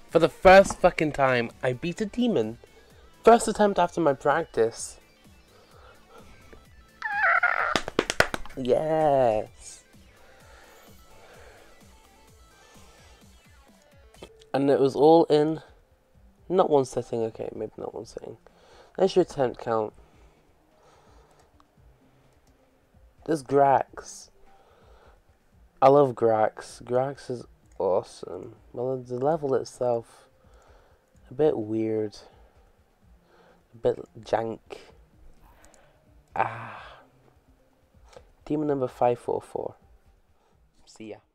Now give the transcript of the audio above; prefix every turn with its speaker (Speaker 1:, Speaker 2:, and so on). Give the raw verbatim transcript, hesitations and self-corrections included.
Speaker 1: For the first fucking time, I beat a demon. First attempt after my practice. Yes. And it was all in not one sitting. Okay, maybe not one sitting. There's your attempt count. There's Grax. I love Grax. Grax is awesome. Well, the level itself, a bit weird. A bit jank. Ah. Demon number five four four. See ya.